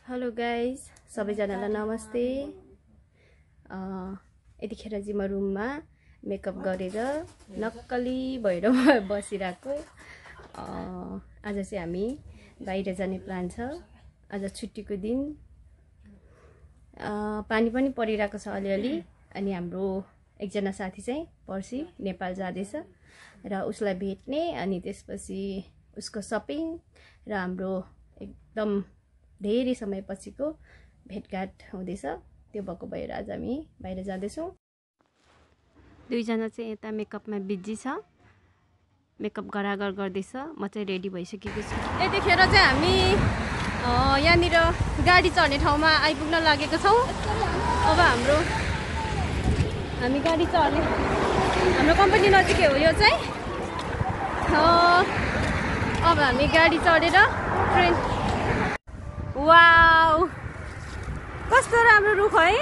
Hello guys, सबैजनालाई नमस्ते। यतिखेर चाहिँ म रुममा मेकअप गरेर नक्कली भएर बसिरहेको। आज चाहिँ हामी बाहिर जाने प्लान छ। आज छुट्टीको दिन, पानी पनि परिरहेको छ अलिअलि। अनि हाम्रो एकजना साथी चाहिँ पर्सि नेपाल जाँदैछ र उसलाई भेट्ने, अनि त्यसपछि उसको सपिङ र हाम्रो एकदम धेरै समयपछिको भेटघाट हुँदैछ। त्यो भएको भएर आज हामी बाहिर जाँदैछौँ। दुईजना चाहिँ यता मेकअपमा बिजी छ, मेकअप गरागर गर्दैछ। म चाहिँ रेडी भइसकेको छु। यतिखेर चाहिँ हामी यहाँनिर गाडी चढ्ने ठाउँमा आइपुग्न लागेको छौँ। अब हामी गाडी चढ्ने, हाम्रो कम्पनी नजिकै हो यो चाहिँ। अब हामी गाडी चढेर ट्रेन। वाउ, कस्तो राम्रो रुख है।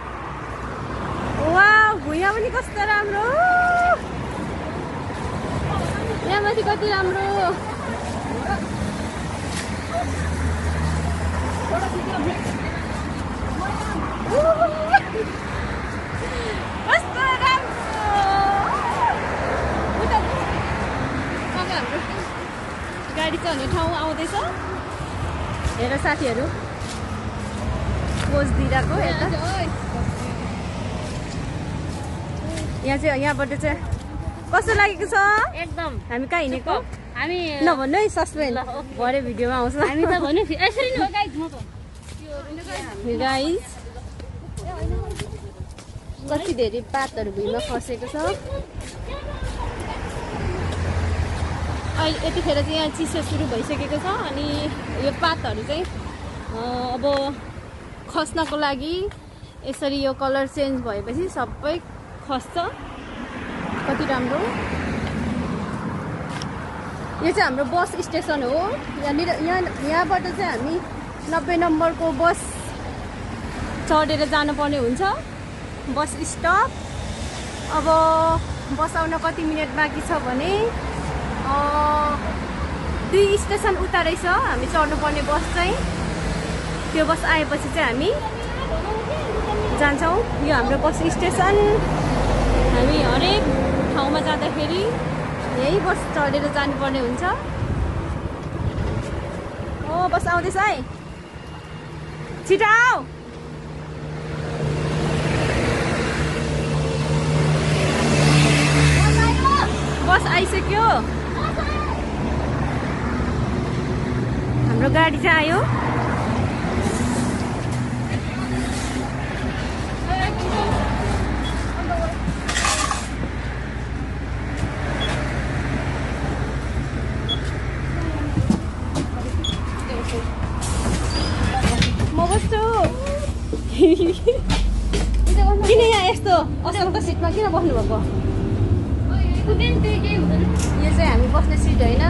वाउ, भुइँमा पनि कस्तो राम्रो, यहाँ माथि कति राम्रो। कस्तो राम्रो। अब हाम्रो गाडी चढ्ने ठाउँ आउँदैछ। हेर साथीहरू पोज दिइरहेको यता। यहाँ चाहिँ यहाँबाट चाहिँ कस्तो लागेको छ एकदम। हामी कहाँ हिँडेको हामी नभन्नु है, सस्पेन्स भरे भिडियोमा आउँछ। हामी त भन्नु यसरी नै हो गाइस। म त गाइस कति धेरै पातहरू भुइँमा खसेको छ। अहिले यतिखेर चाहिँ यहाँ चिसो सुरु भइसकेको छ। अनि यो पातहरू चाहिँ अब खस्नको लागि यसरी यो कलर चेन्ज भएपछि सबै खस्छ। कति राम्रो। यो चाहिँ हाम्रो बस स्टेसन हो। यहाँबाट चाहिँ हामी 90 नम्बरको बस चढेर जानुपर्ने हुन्छ, बस स्टप। अब बस आउन कति मिनट बाँकी छ भने 2 स्टेसन उता रहेछ हामी चढ्नुपर्ने बस चाहिँ। त्यो बस आएपछि चाहिँ हामी जान्छौँ। यो हाम्रो बस स्टेसन। हामी हरेक ठाउँमा जाँदाखेरि यही बस चढेर जानुपर्ने हुन्छ। ओ, बस आउँदैछ है, छिटो आऊ। बस आइसक्यो, हाम्रो गाडी चाहिँ आयो। म बस्छु। किन यहाँ यस्तो असलको सिटमा किन बस्नु भएको? यो चाहिँ हामी बस्ने सिट होइन।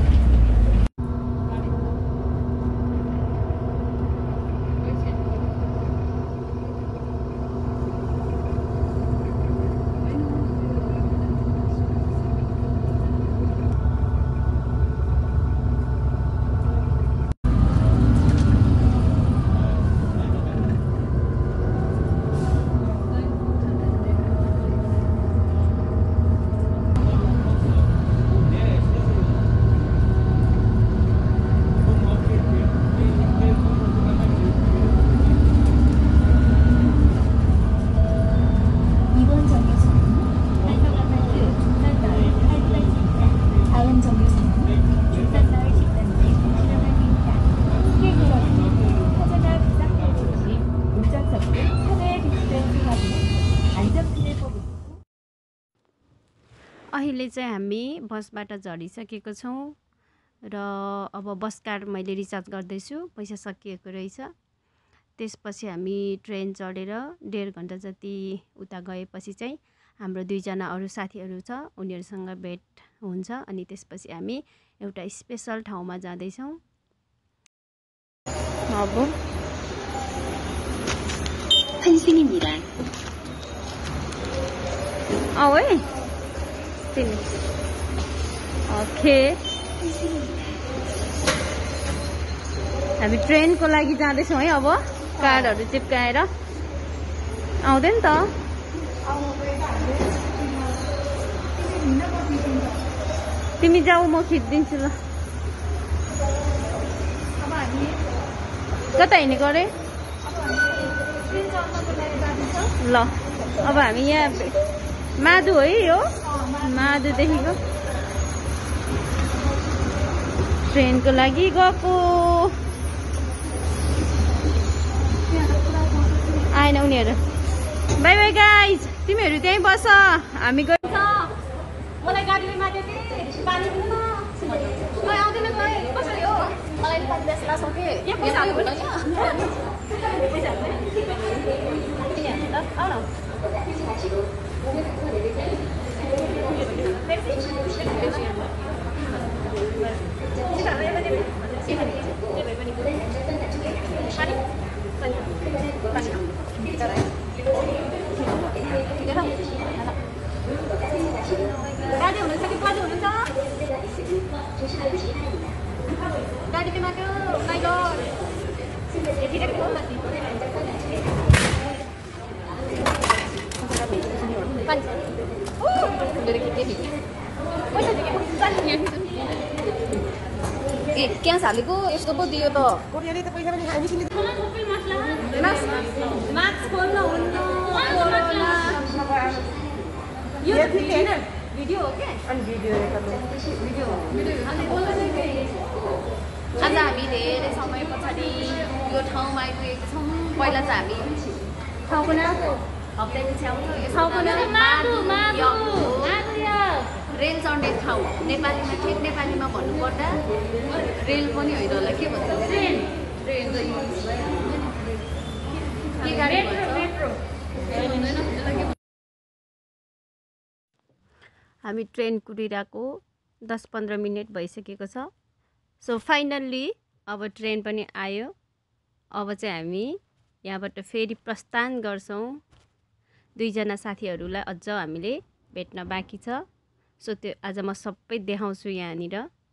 अहिले चाहिँ हामी बसबाट झरिसकेको छौँ र अब बस कार्ड मैले रिचार्ज गर्दैछु। पैसा सकिएको रहेछ। त्यसपछि हामी ट्रेन चढेर 1.5 घन्टा जति उता गएपछि चाहिँ हाम्रो 2जना अरू साथीहरू छ, उनीहरूसँग भेट हुन्छ। अनि त्यसपछि हामी एउटा स्पेसल ठाउँमा जाँदैछौँ। अब 환승입니다. आऊ है तिमी। ओके, हामी ट्रेनको लागि जाँदैछौँ है। अब कार्डहरू चिप्काएर आउँदैन त। तिमी जाऊ, म खिचिदिन्छु ल। कता हिँडेको अरे? ल अब हामी यहाँ माधु है, यो माधुदेखिको ट्रेनको लागि गएको। आएन उनीहरू। बाई बाई गाइज, तिमीहरू त्यहीँ बस, हामी गइन्छ। मलाई गाडीले माग्यो कि पानी दिनु न। मलाई आउँदैन गए कसरी हो? मलाई पानी बेच्न सक्यो। के पैसा हाल्नु पर्छ? पैसा हाल्नु। आउ न। गाडी हुनुहुन्छ कि बाटो हुनुहुन्छ? गाडी के माग्यो? My god. यति राख्नु हो कति? पानी छ। ओ, मेरो के नि? पैसा दिएको ए क्या हालेको यस्तो पो दियो त। कोरियाले त पैसा पनि हामी किन मास्क खोल्न हुन्न। यो भिडियो हैन, भिडियो हो के? अनि भिडियो रेकर्ड भिडियो अनि बोल्दै के? आज हामी धेरै समय पछाडि यो ठाउँमा आइपुगेका छौँ। पहिला चाहिँ हामी ठाउँको नाम हप्ताको छेउमा यो ठाउँको नाम माधु रेल चढ्ने ठाउँ। नेपालीमा ठिक नेपालीमा भन्नुपर्दा रेल पनि होइन होला, के भन्छ? ट्रेन। ट्रेन त युज भयो। के गाडी भन्छ? मेट्रो। हामी ट्रेन कुदिरहेको 10-15 मिनट भइसकेको छ। सो फाइनल्ली अब ट्रेन पनि आयो। अब चाहिँ हामी यहाँबाट फेरि प्रस्थान गर्छौँ। 2 जना साथीहरूलाई अझ हामीले भेट्न बाँकी छ। सो त्यो आज म सबै देखाउँछु यहाँनिर।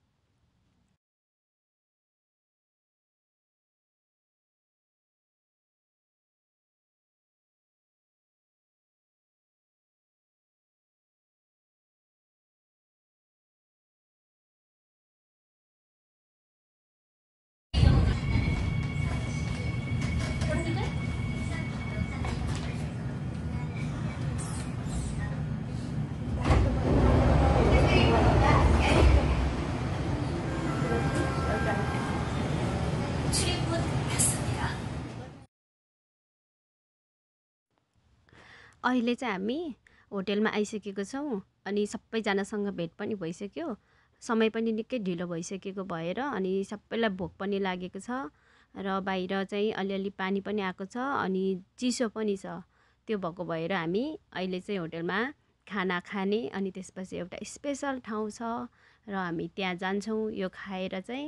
अहिले चाहिँ हामी होटेलमा आइसकेको छौँ। अनि सबैजनासँग भेट पनि भइसक्यो। समय पनि निकै ढिलो भइसकेको भएर अनि सबैलाई भोक पनि लागेको छ। र बाहिर चाहिँ अलिअलि पानी पनि आएको छ अनि चिसो पनि छ। त्यो भएको भएर हामी अहिले चाहिँ होटेलमा खाना खाने अनि त्यसपछि एउटा स्पेशल ठाउँ छ र हामी त्यहाँ जान्छौँ। यो खाएर चाहिँ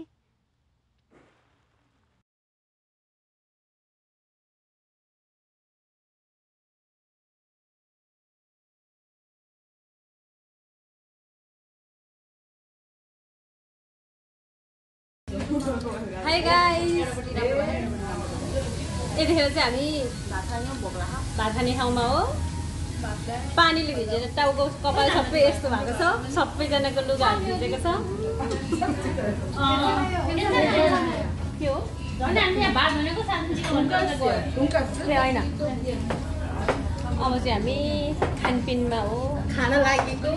हाई गाइस, यतिखेर चाहिँ हामी भात खाने ठाउँमा हो। पानीले भिजेर टाउको कपाल सबै यस्तो भएको छ। सबैजनाको लुगाहरू भिजेको छ। के हो? होइन, अब चाहिँ हामी खानपिनमा हो, खाना लागेको।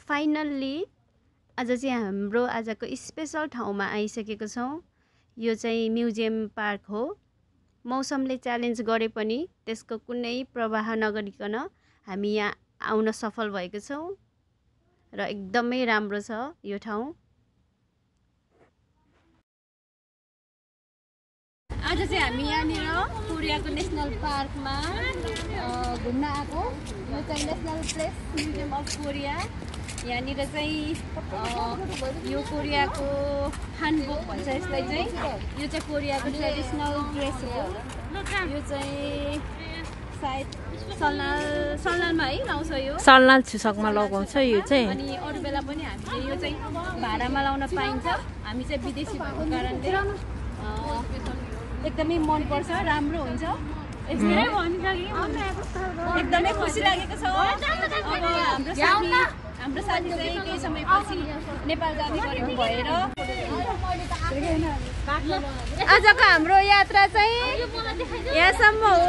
फाइनल्ली आज चाहिँ हाम्रो आजको स्पेशल ठाउँमा आइसकेको छौँ। यो चाहिँ म्युजियम पार्क हो। मौसमले च्यालेन्ज गरे पनि त्यसको कुनै प्रवाह नगरिकन हामी यहाँ आउन सफल भएका छौँ र एकदमै राम्रो छ यो ठाउँ। आज चाहिँ हामी यहाँनिर कोरियाको नेसनल पार्कमा घुम्न आएको। यो चाहिँ national palace museum of Korea. यहाँनिर चाहिँ यो कोरियाको हानबोक भन्छ यसलाई चाहिँ। यो चाहिँ कोरियाको ट्रेडिसनल ड्रेस हो। यो चाहिँ सायद सलनालमा है लाउँछ यो। सलनाल छुसकमा लगाउँछ यो चाहिँ। अनि अरू बेला पनि हामीले यो चाहिँ भाडामा लाउन पाइन्छ। हामी चाहिँ विदेशी भएको कारणले एकदमै मनपर्छ, राम्रो हुन्छ। एकदमै खुसी लागेको छ। अब हाम्रो साथी चाहिँ केही समयपछि नेपाल जाने गरेको भएर आजको हाम्रो यात्रा चाहिँ यहाँसम्म हो।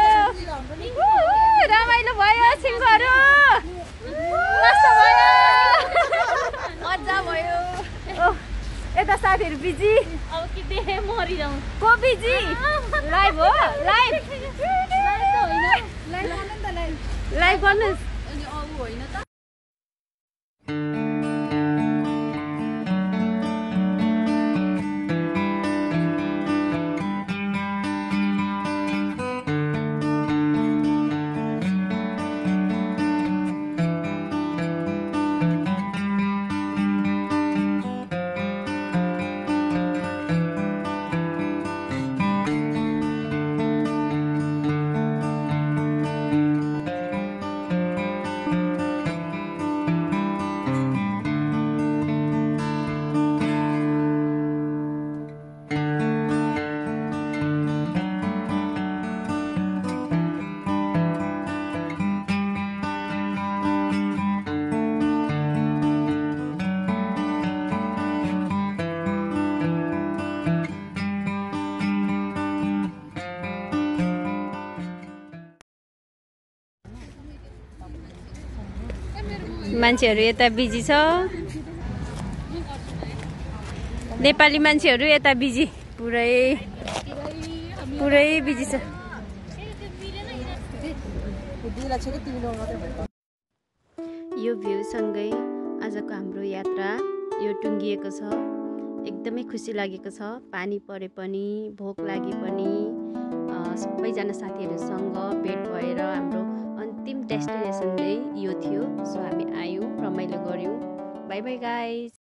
रमाइलो भयो, सिंहहरू कस्तो भयो, मजा भयो। यता साथीहरू बिजी, अब कि देखे मरिजाउँ। को बिजी? लाइभ हो, लाइभ लाइभ गर्नुहोस्। अनि अरू होइन त। मान्छेहरू यता बिजी छ। नेपाली मान्छेहरू यता बिजी, पुरै बिजी छ। यो भ्यूसँगै आजको हाम्रो यात्रा यो टुङ्गिएको छ। एकदमै खुसी लागेको छ। पानी परे पनि, भोक लागे पनि सबैजना साथीहरूसँग भेट भएर हाम्रो अन्तिम डेस्टिनेसन चाहिँ यो थियो। सो हामी आयौँ, रमाइलो गऱ्यौँ। Bye bye guys.